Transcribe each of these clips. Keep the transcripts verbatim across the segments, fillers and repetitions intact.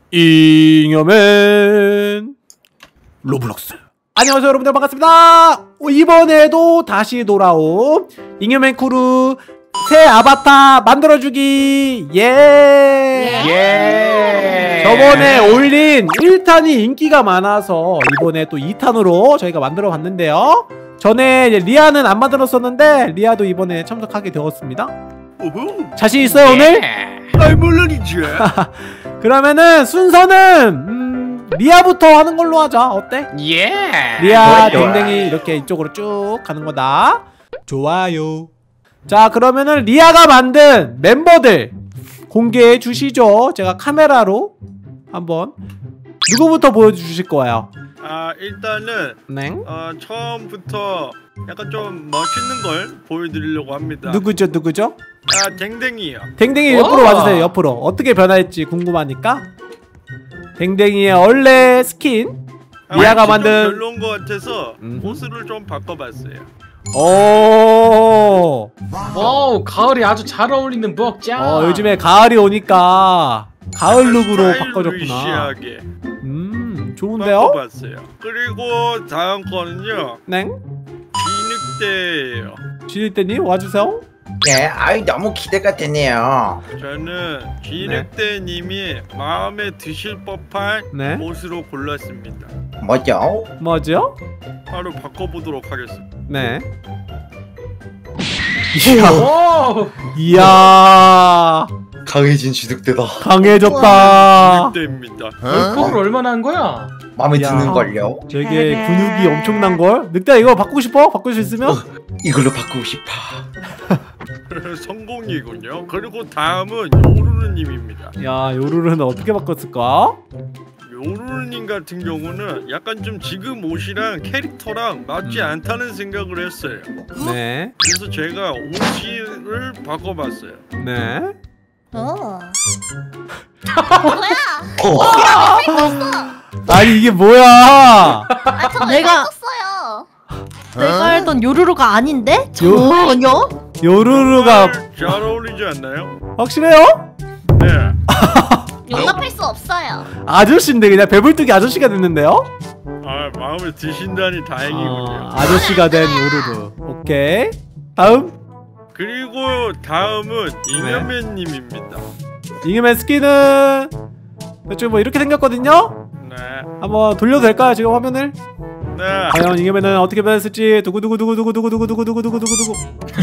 잉여맨 로블록스. 안녕하세요 여러분들, 반갑습니다. 이번에도 다시 돌아온 잉여맨 크루 새 아바타 만들어주기. 예. 예. 저번에 올린 일 탄이 인기가 많아서 이번에 또 이 탄으로 저희가 만들어 봤는데요. 전에 이제 리아는 안 만들었었는데 리아도 이번에 참석하게 되었습니다. 오호. 자신 있어요 오늘? 아, 물론이죠. 그러면은 순서는 음, 리아부터 하는 걸로 하자. 어때? 예. 리아, 댕댕이 이렇게 이쪽으로 쭉 가는 거다. 좋아요. 자, 그러면은 리아가 만든 멤버들 공개해 주시죠. 제가 카메라로 한번. 누구부터 보여주실 거예요? 아, 일단은 네. 어, 처음부터 약간 좀 멋있는 걸 보여드리려고 합니다. 누구죠, 누구죠? 아, 댕댕이요. 댕댕이 옆으로 와주세요. 옆으로. 어떻게 변할지 궁금하니까. 댕댕이의 원래 스킨. 아, 리아가 만든. 별로인 것 같아서 음. 옷을 좀 바꿔봤어요. 오. 와우, 가을이 아주 잘 어울리는 먹자. 어, 요즘에 가을이 오니까 가을 룩으로 바꿔줬구나. 스타일리시하게 음, 좋은데요? 바꿔봤어요. 그리고 다음 거는요. 네. 진흙대예요. 지일대님 와주세요. 예, 아이 너무 기대가 되네요. 저는 진흙대님이 마음에 드실 법한 네. 옷으로 골랐습니다. 뭐죠? 뭐죠? 바로 바꿔보도록 하겠습니다. 네. 오! 이야. 강해진 지득대다. 강해졌다. 진흙대입니다. 얼굴을 얼마나 한 거야? 마음에 야. 드는걸요? 되게 근육이 엄청난걸? 늑대야 이거 바꾸고 싶어? 바꿀 수 있으면? 이걸로 바꾸고 싶어. 성공이군요. 그리고 다음은 요루루님입니다. 야, 요루루는 어떻게 바꿨을까? 요루루님 같은 경우는 약간 좀 지금 옷이랑 캐릭터랑 맞지 음. 않다는 생각을 했어요. 네. 그래서 제가 옷을 바꿔봤어요. 네. 어. 아니 이게 뭐야? 아, 저 내가- 썼어요. 내가 알던 요루루가 아닌데? 전혀? 요루루가 잘 어울리지 않나요? 확실해요? 네. 용납할 수 없어요. 아저씨인데 그냥 배불뚝이 아저씨가 됐는데요? 아, 마음에 드신다니 다행이군요. 아, 아저씨가 된 요루루. 오케이. 다음. 그리고 다음은 잉여맨님입니다. 잉여맨 스킨은 대충 뭐 이렇게 생겼거든요? 네. 한번 돌려도 될까요 지금 화면을? 네. 과연 잉여맨은 어떻게 변했을지. 두구두구두구두구두구두구두구두구두구두구.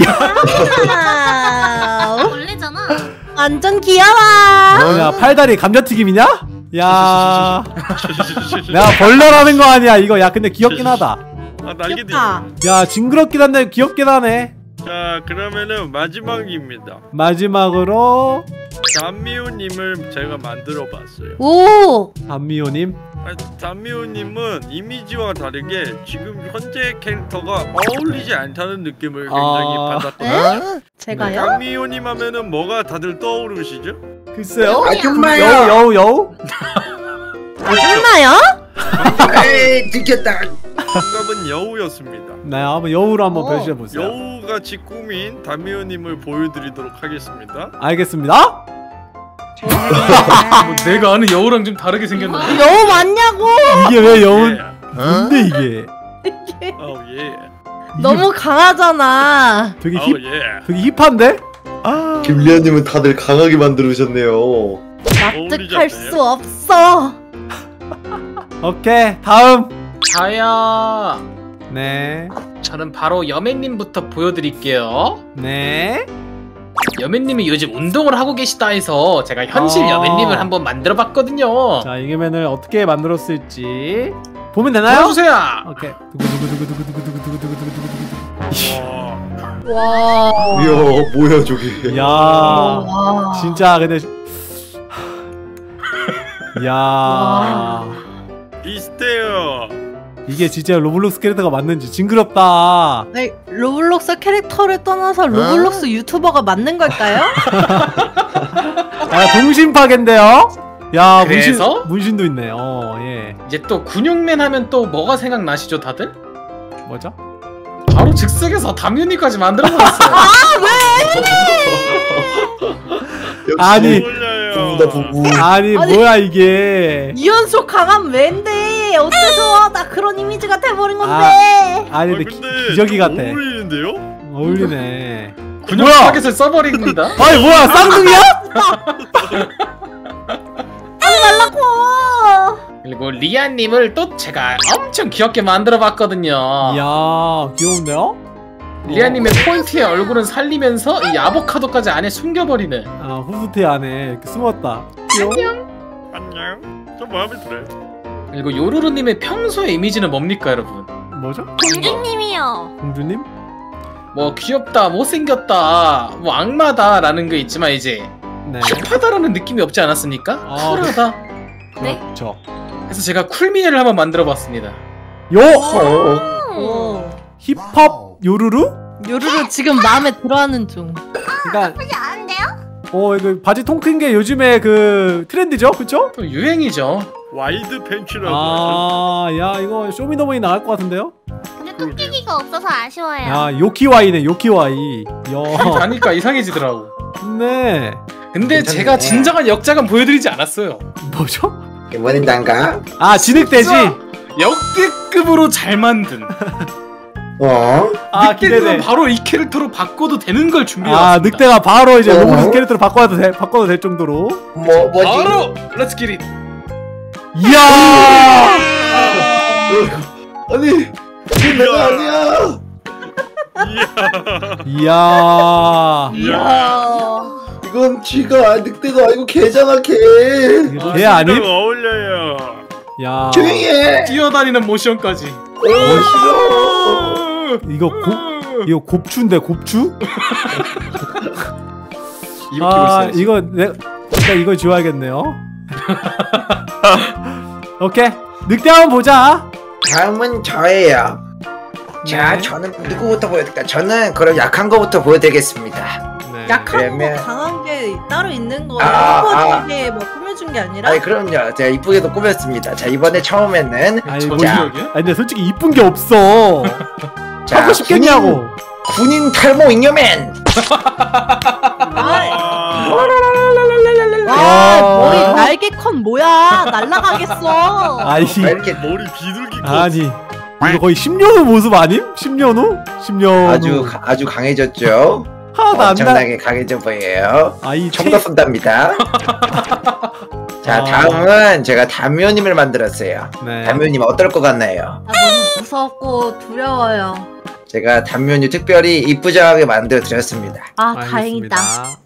와우. 놀래잖아. 완전 귀여워. 뭐냐, 팔다리 감자튀김이냐? 야. 내가 벌레라는 거 아니야 이거. 야 근데 귀엽긴 하다. 아, 날개도 귀엽다. 있네. 야 징그럽긴 한데 귀엽긴 하네. 자, 그러면은 마지막입니다. 마지막으로 담미호님을 제가 만들어봤어요. 오. 담미호님. 아, 담미호님은 이미지와 다르게 지금 현재 캐릭터가 어울리지 않다는 느낌을 굉장히 아. 받았거든요. 에? 제가요? 담미호님 하면은 뭐가 다들 떠오르시죠? 글쎄요. 아줌마야. 여우 여우 여우. 아줌마요? 에이, 들켰다. 정답은 여우였습니다. 네, 한번 여우로 한번 오. 변신해 보세요. 여우같이 꾸민 담미호님을 보여드리도록 하겠습니다. 알겠습니다. 뭐 내가 아는 여우랑 좀 다르게 생겼는데. 여우 맞냐고? 이게 왜 여우? 예. 뭔데 이게? 아우 예. 너무 강하잖아. 되게 아우 힙, 예. 되게 힙한데? 아, 김리아님은 다들 강하게 만들으셨네요. 납득할 수 없어. 오케이 다음. 자야, 네, 저는 바로 여맨님부터 보여드릴게요. 네. 여맨님이 요즘 운동을 하고 계시다 해서 제가 현실 아. 여맨님을 한번 만들어봤거든요. 자, 잉여맨을 어떻게 만들었을지 보면 되나요? 보여주세요. 오케이. 두구두구두구두구두구두구두구두구두구. 와. 와. 이야, 뭐야 저게. 야, 와. 진짜 근데. 야, 비슷해요. 이게 진짜 로블록스 캐릭터가 맞는지 징그럽다. 아니, 로블록스 캐릭터를 떠나서 로블록스 유튜버가 맞는 걸까요? 아, 동심 파괴인데요? 야, 그래서? 문신, 문신도 있네. 어, 예. 이제 또 근육맨 하면 또 뭐가 생각나시죠, 다들? 뭐죠? 바로 즉석에서 담윤이까지 만들어버렸어요. 역시 아니, 어울려요. 부부다 부부. 아니, 아니. 뭐야 이게. 이연속 강한 왜인데 어째서 나 그런 이미지가 돼버린 건데. 아니 아, 근데 근데 기저귀 같아. 어울리는데요? 어울리네. 근육 뭐야? 타겟을 써버립니다. 아니 뭐야 쌍둥이야? 하지 말라고. 그리고 리아님을 또 제가 엄청 귀엽게 만들어봤거든요. 이야 귀여운데요? 리아님의 포인트의 얼굴은 살리면서 이 아보카도까지 안에 숨겨버리는. 아 후드티 안에 이렇게 숨었다. 귀여워. 안녕. 좀 마음에 들어요. 그리고 요루루님의 평소의 이미지는 뭡니까 여러분? 뭐죠? 공주님이요. 공주님? 뭐 귀엽다, 못생겼다, 뭐 악마다 라는 게 있지만 이제 네. 힙하다라는 느낌이 없지 않았습니까? 아, 쿨하다. 네? 그렇죠. 그래서 제가 쿨미네를 한번 만들어봤습니다. 요 오. 힙합 요루루? 요루루 지금 마음에 들어하는 중. 그러니까 나쁘지 않은데요? 어 이거 바지 통 큰 게 요즘에 그 트렌드죠, 그렇죠? 또 유행이죠. 와이드 팬츠라고. 아, 야 이거 쇼미더머니 나갈 것 같은데요? 근데 뚝배기가 없어서 아쉬워요. 야 요키와이네 요키와이. 야, 가니까 이상해지더라고. 네. 근데 괜찮네. 제가 진정한 역작은 보여드리지 않았어요. 뭐죠? 이번엔 난가? 아 진흙돼지. 역대급으로 잘 만든. 어? 아 늑대는 기대돼. 바로 이 캐릭터로 바꿔도 되는 걸 준비해왔습니다. 아 늑대가 바로 이제 어? 로블록스 캐릭터로 바꿔도 돼, 바꿔도 될 정도로. 뭐 뭐지? 바로 렛츠 기릿. 이야. 아니 이건 내가 아니야. 이야. 이야. 이야. 이건 쥐가 아니, 늑대도 아니고 개잖아 개. 이거 개 아님? 어울려요. 야. 조용히 해. 뛰어다니는 모션까지. 어 싫어. 이거 곱 이거 곱추인데 곱추? 이거 아 끼고 있어야지. 이거 내 일단 이거 지워야겠네요. 오케이 늑대 한번 보자. 다음은 저예요. 자, 네. 저는 누구부터 보여드릴까? 저는 그럼 약한 거부터 보여드리겠습니다. 네. 약한 그러면- 거 강한 게 따로 있는 거. 아, 예뻐지게 뭐 꾸며준 게 아니라. 아니 그럼요. 제가 이쁘게도 꾸몄습니다. 자, 이번에 처음에는 아니 저 뭐 자. 지역이야? 아니 근데 솔직히 이쁜 게 없어. 자, 하고 싶겠냐고. 군인, 군인 탈모 잉여맨. 아, 와. 와 머리 날개 컨 뭐야? 날라가겠어. 아니 왜 이렇게 머리 비둘기 컷. 아니 이거 거의 십 년 후 모습 아님? 십 년 후? 십 년 아주 후. 가- 아주 강해졌죠. 하나도 안 나. 엄청나게 강해져 보여요. 아이 총도 쏜답니다. 자, 아. 다음은 제가 담요님을 만들었어요. 네. 담요님 어떨 것 같나요? 아, 너무 무섭고 두려워요. 제가 담요님 특별히 이쁘장하게 만들어 드렸습니다. 아 알겠습니다. 다행이다.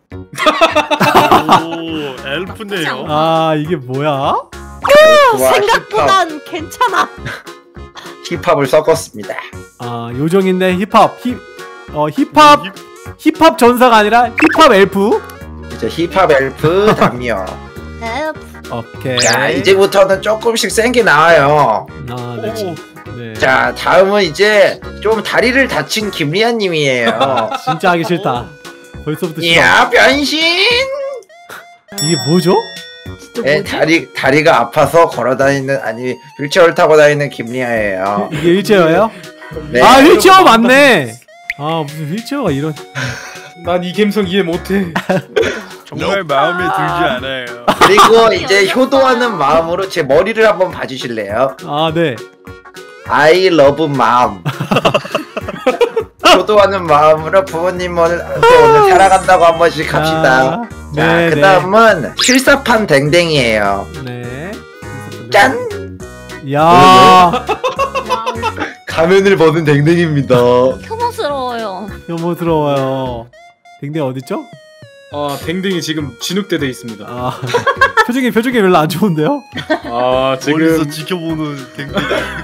오, 엘프네요. 아 이게 뭐야? 좋아, 생각보단 괜찮아. 힙합, 힙합을 섞었습니다. 아 요정인데 힙합 힙 어 힙합 힙합 전사가 아니라 힙합 엘프. 이제 힙합 엘프 담요. 네. 오케이. 자, 이제부터는 조금씩 센 게 나와요. 아 네. 네. 자, 다음은 이제 좀 다리를 다친 김리아님이에요. 진짜 하기 싫다. 벌써부터 싫어. 이야, 변신! 이게 뭐죠? 네, 다리 다리가 아파서 걸어다니는 아니 휠체어를 타고 다니는 김리아예요. 이게 휠체어예요? 네. 아 휠체어 맞네. 아 무슨 휠체어가 이런. 난 이 감성 이해 못해. 정말 마음에 들지 않아요. 그리고 이제 효도하는 마음으로 제 머리를 한번 봐주실래요? 아 네. I love mom. 효도하는 마음으로 부모님 오늘 오늘 살아간다고 한 번씩 합시다. 아, 자, 네, 그 다음은 실사판 댕댕이에요. 네. 짠! 야 가면을 벗은 댕댕입니다. 혐오스러워요. 혐오스러워요. 댕댕 어딨죠? 아 댕댕이 지금 진흙대 돼 있습니다. 아 표정이 표정이 별로 안 좋은데요? 아 멀리서 지금 지켜보는 댕댕이.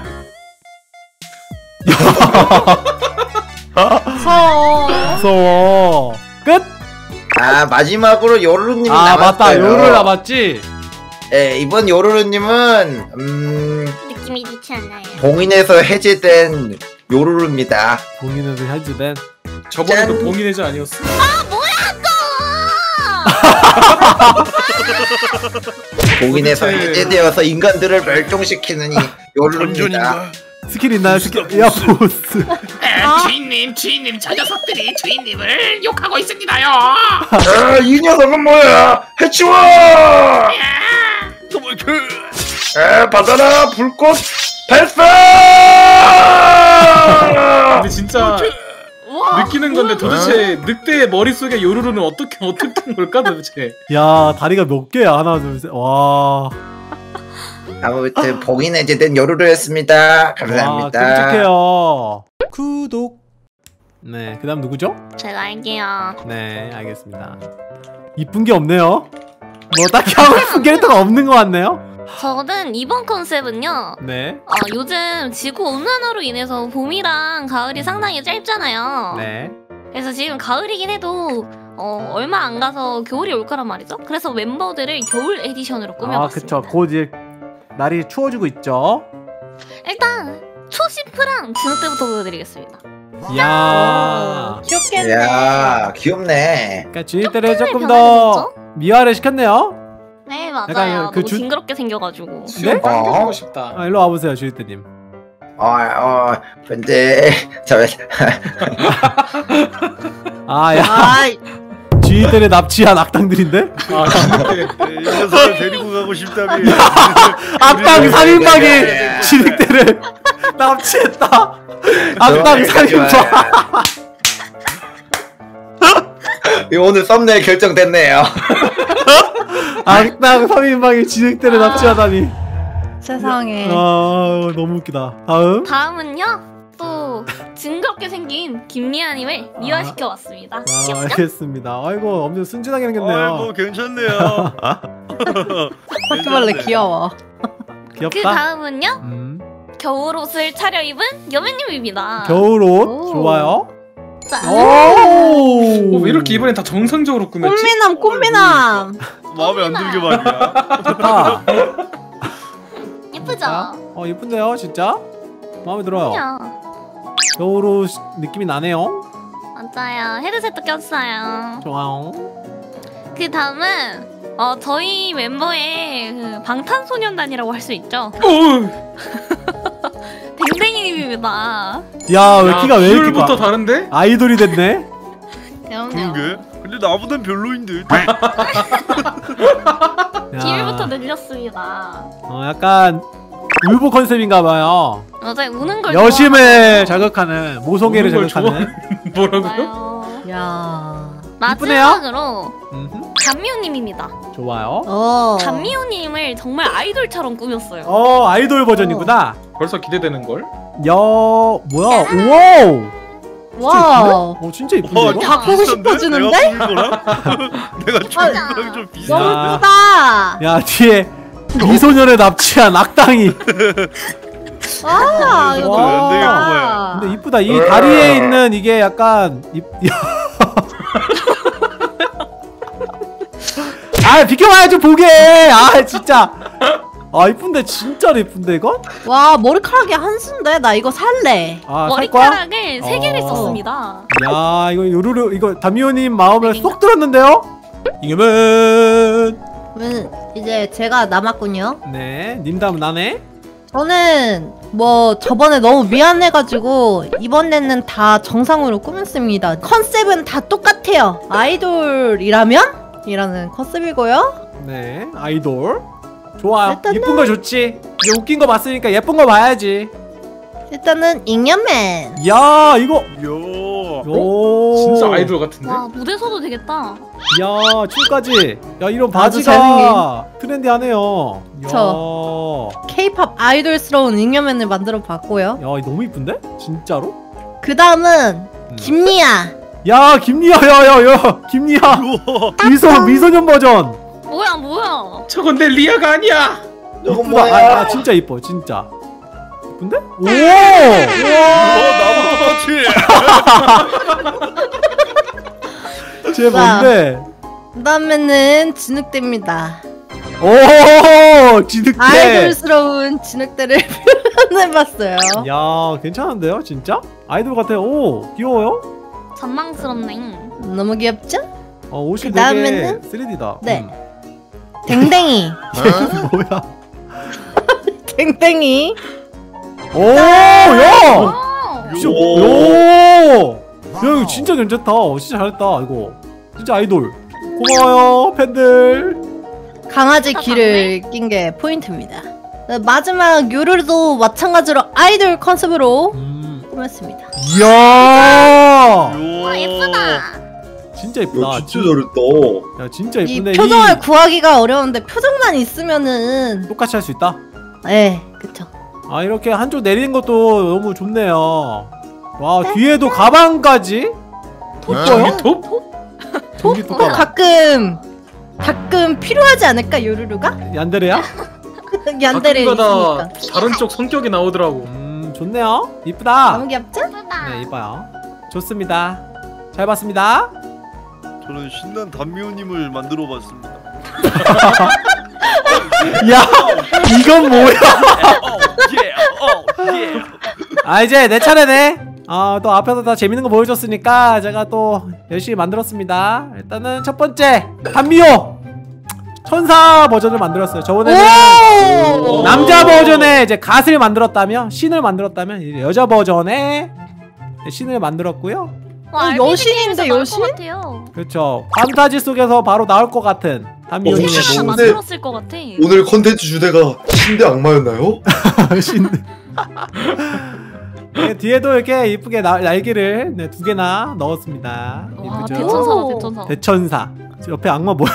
무서워. 무서워. 끝. 아, 마지막으로 요루루님이 아 남았어요. 맞다. 요루를 남았지. 네, 이번 요루루님은 음, 느낌이 좋지 않아요. 봉인에서 해제된 요루루입니다. 봉인에서 현지된. 저번에도 짠. 봉인해제 아니었어? 봉인에서 도대체- 해제되어서 인간들을 멸종시키는 이 요루루입니다. 전전인가? 스킬 있나요? 스킬. 야 보스. 에, 주인님 주인님 저 녀석들이 주인님을 욕하고 있습니다요. 아, 이 녀석은 뭐야? 해치워! 정말 그 에, 받아라 불꽃 발사! 근데 진짜 우와. 느끼는 건데 도대체 늑대의 머릿속에 요루루는 어떻게 어떻게 된 걸까 도대체. 야 다리가 몇 개야? 하나 둘 셋. 와. 아무튼 복이 내재된 요루루였습니다. 와 감사합니다. 끔찍해요. 구독. 네 그다음 누구죠? 제가 할게요. 네 알겠습니다. 이쁜 게 없네요. 뭐 딱히 하고 싶은 캐릭터가 없는 것 같네요. 저는 이번 컨셉은요. 네. 어, 요즘 지구 온난화로 인해서 봄이랑 가을이 상당히 짧잖아요. 네. 그래서 지금 가을이긴 해도 어, 얼마 안 가서 겨울이 올 거란 말이죠. 그래서 멤버들을 겨울 에디션으로 아 꾸며봤습니다. 그쵸. 곧 이제 날이 추워지고 있죠. 일단 초시프랑 진흙 때부터 보여드리겠습니다. 이야. 귀엽겠네. 야 귀엽네. 그러니까 주인들을 조금의 조금 변화가 더 있었죠? 미화를 시켰네요. 네 맞아요. 약간 그 너무 주- 징그럽게 생겨가지고. 수염 네? 당겨주고 어? 싶다. 아 일로 와보세요 주인들님. 어, 어, 근데 저 아야 아이, 주인들의 납치한 악당들인데? 아 늑대. 이 녀석을 데리고 가고 싶다며. 악당 우리- 삼 인방이 네. 진흙대를 납치했다. 악당 삼 인방. 오늘 썸네일 결정됐네요. 악당 삼 인방이 진흙대를 납치하다니. 세상에. 아 너무 웃기다. 다음. 다음은요. 또 징그럽게 생긴 김리아님을 미화시켜 왔습니다. 아 귀엽죠? 알겠습니다. 아이고 엄청 순진하게 생겼네요. 아이고 괜찮네요. 바퀴벌레 귀여워. 그 귀엽다. 다음은요. 음. 겨울 옷을 차려입은 여매님입니다. 겨울옷 오. 좋아요. 자, 오. 어, 왜 이렇게 이번엔 다 정상적으로 꾸몄지? 꽃미남 꽃미남. 마음에 안 들게 말이야. 좋다. 예쁘죠? 어 예쁜데요 진짜. 마음에 들어요. 그냥 겨울옷 느낌이 나네요. 맞아요. 헤드셋도 꼈어요. 좋아요. 그 다음은 어 저희 멤버의 그 방탄소년단이라고 할 수 있죠. 어, 댕댕이님입니다. 야 왜 키가 왜 이렇게 비율부터 커? 다른데? 아이돌이 됐네. 그럼요. 그러게. 근데 나보단 별로인데. 야. 비율부터 늘렸습니다. 어 약간 울보 컨셉인가봐요. 맞아요. 우는 걸 여심을 자극하는 모성애를 우는 걸 자극하는. 뭐라고요? 좋아해요. 야. 마지막으로 음흠. 감미호님입니다. 좋아요. 어. 감미호님을 정말 아이돌처럼 꾸몄어요. 어 아이돌 버전이구나. 벌써 기대되는 걸? 야 뭐야? 우와. 와우. 어 진짜 이쁜데 어, 이거? 다 보고 비슷한데? 싶어지는데? 내가 꾸민 거랑? 내가 꾸민 거랑 좀 비슷한데? 너무 아. 예쁘다. 야 뒤에 미소년을 납치한 악당이. 와 이거 와. 너무 되게 예쁘다. 근데 이쁘다. 이 다리에 있는 이게 약간 이... 아 비켜봐야 좀 보게. 아 진짜. 아 이쁜데 진짜로 이쁜데 이거? 와 머리카락이 한 수인데 나 이거 살래. 아 살 거야? 머리카락을 세 개를 어. 썼습니다. 야 이거 요루루 이거 담미호님 마음을 아닌가? 쏙 들었는데요? 이겨면 그러면 이제 제가 남았군요. 네님 다음 나네. 저는 뭐 저번에 너무 미안해가지고 이번에는 다 정상으로 꾸몄습니다. 컨셉은 다 똑같아요. 아이돌이라면? 이라는 컨셉이고요. 네 아이돌 좋아요. 일단은- 이쁜 거 좋지. 이제 웃긴 거 봤으니까 예쁜 거 봐야지. 일단은 잉여맨. 야 이거 요. 요 진짜 아이돌 같은데? 와 무대 서도 되겠다. 야 춤까지. 야 이런 아주 바지가 트렌디하네요. 야. 저. 케이팝 아이돌스러운 잉여맨을 만들어 봤고요. 야 이거 너무 이쁜데? 진짜로? 그 다음은 음. 김리아. 야 김리아 야야야 김리아 우와. 미소 미소년 버전. 뭐야 뭐야. 저건 내 리아가 아니야! 저건 이쁘다. 뭐야? 아, 아 진짜 이뻐 진짜. 이쁜데? 오. 어, 나보다 같이. 쟤 뭔데? 그 다음에는 진흙대입니다. 오 진흙대. 아이돌스러운 진흙대를 표현해봤어요. 야 괜찮은데요 진짜? 아이돌 같아요. 오 귀여워요. 잔망스럽네. 너무 귀엽죠? 어 옷이 되게 그다음에는? 쓰리디다. 네. 댕댕이. 뭐야? 댕댕이. 오, 야! 어. 진짜, 오! 야, 이거 진짜 괜찮다. 진짜 잘했다, 이거. 진짜 아이돌. 고마워요, 팬들. 강아지 귀를 낀 게 포인트입니다. 마지막 요루루도 마찬가지로 아이돌 컨셉으로 음. 꾸몄습니다. 이야! 와 예쁘다. 진짜 예쁘다. 야, 진짜 잘했다. 야, 진짜 이 예쁜데. 표정을 구하기가 어려운데 표정만 있으면은 똑같이 할 수 있다? 네, 그쵸. 아, 이렇게 한쪽 내리는 것도 너무 좋네요. 와, 뒤에도 가방까지? 돋보여? 톱? 전기 또 톱가방. 가끔 가끔 필요하지 않을까 요루루가? 얀데레야? 얀데레 가끔가다 있으니까. 다른 쪽 성격이 나오더라고. 음, 좋네요. 이쁘다. 너무 귀엽죠? 예쁘다. 네, 이뻐요. 좋습니다. 잘 봤습니다. 저는 신난 담미호님을 만들어봤습니다. 야, 이건 뭐야? 예, 어, 예. 아, 이제 내 차례네. 아, 또 앞에서 다 재밌는 거 보여줬으니까 제가 또 열심히 만들었습니다. 일단은 첫 번째 담미호 천사 버전을 만들었어요. 저번에는 오! 남자 버전의 이제 갓을 만들었다면, 신을 만들었다면 이제 여자 버전의 신을 만들었고요. 와, 어, 알비지 여신인데, 게임에서 나올 여신? 것 같아요. 그렇죠. 판타지 속에서 바로 나올 것 같은 담미호님의 어, 진짜 신- 모습. 만들었을 것 같아. 오늘 컨텐츠 주제가 신대 악마였나요? 신. 네, 뒤에도 이렇게 이쁘게 나, 날개를 네, 두 개나 넣었습니다. 와 이쁘죠? 대천사다 오. 대천사. 대천사. 옆에 악마 뭐야?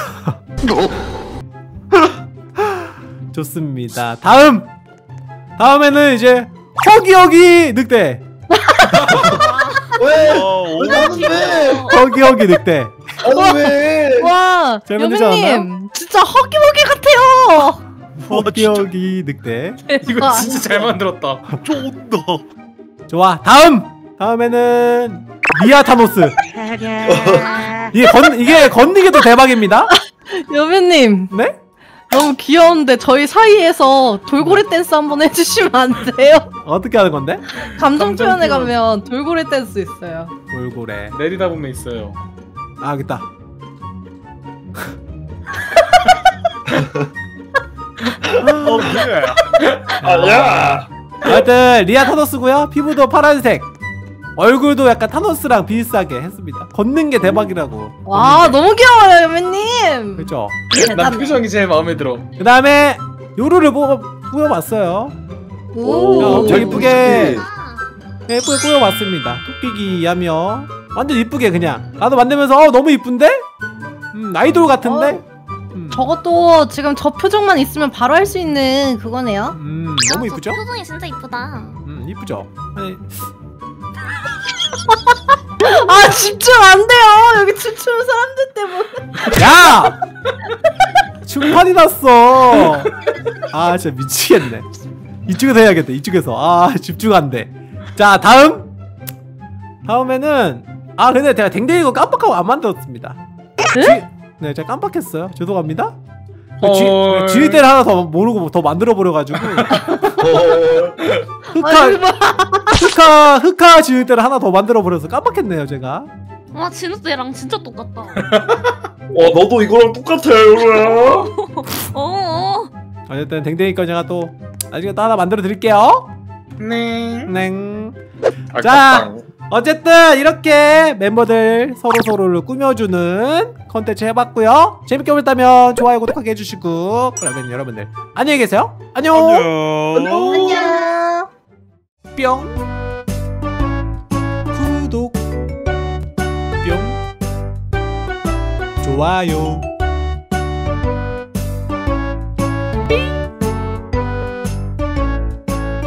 좋습니다. 다음. 다음에는 이제 허기허기 늑대. 왜? 어, 오, 나는 왜? 허기허기 늑대. 나는 왜? 와, 잘 만들지 여빈님 진짜 허기허기 같아요. 허기허기 늑대. 이거 진짜 잘 만들었다. 쫀다. 좋아. 다음. 다음에는 리아타노스. 이게 건 이게 건니게도 대박입니다. 여빈님 네? 너무 귀여운데 저희 사이에서 돌고래 댄스 한번 해주시면 안 돼요? 어떻게 하는 건데? 감정 감정 표현에 표현. 가면 돌고래 댄스 있어요. 돌고래. 내리다 보면 있어요. 아, 여기다. 어, 예. 아야. 하여튼 리아 타노스고요. 피부도 파란색. 얼굴도 약간 타노스랑 비슷하게 했습니다. 걷는 게 대박이라고. 와 너무 귀여워요 여빈님. 그렇죠. 난 표정이 제일 마음에 들어. 그 다음에 요루를 보, 꾸며봤어요. 오. 야, 엄청 오, 이쁘게 아, 예쁘게 꾸며봤습니다. 토끼기 하며 완전 이쁘게 그냥 나도 만들면서 어 너무 이쁜데? 음 아이돌 같은데? 음, 저것도 지금 저 표정만 있으면 바로 할 수 있는 그거네요. 음 너무 아, 이쁘죠? 저 표정이 진짜 이쁘다. 음 이쁘죠? 아니, 아 집중 안 돼요. 여기 춤추는 사람들 때문에. 야! 충판이 났어. 아 진짜 미치겠네. 이쪽에서 해야겠다. 이쪽에서. 아 집중 안 돼. 자 다음. 다음에는 아 근데 제가 댕댕이 이거 깜빡하고 안 만들었습니다. 지, 네 제가 깜빡했어요. 죄송합니다. 헐. 지휘대를 하나 더 모르고 더 만들어 버려가지고 흑화 아, 여기 봐. 흑화 흑화 지휘대를 하나 더 만들어 버려서 깜빡했네요 제가. 와 진우도 얘랑 진짜 똑같다. 와 너도 이거랑 똑같아 요루야. 어. 어쨌든 댕댕이 거 제가 또 나중에 또 하나 만들어 드릴게요. 네. 냉. 아깝다. 어쨌든 이렇게 멤버들 서로 서로를 꾸며주는 컨텐츠 해봤고요. 재밌게 보셨다면 좋아요 구독하게 해주시고 그러면 여러분들 안녕히 계세요. 안녕. 안녕. 안녕. 뿅. 구독. 뿅. 좋아요.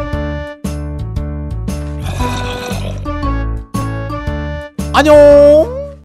안녕.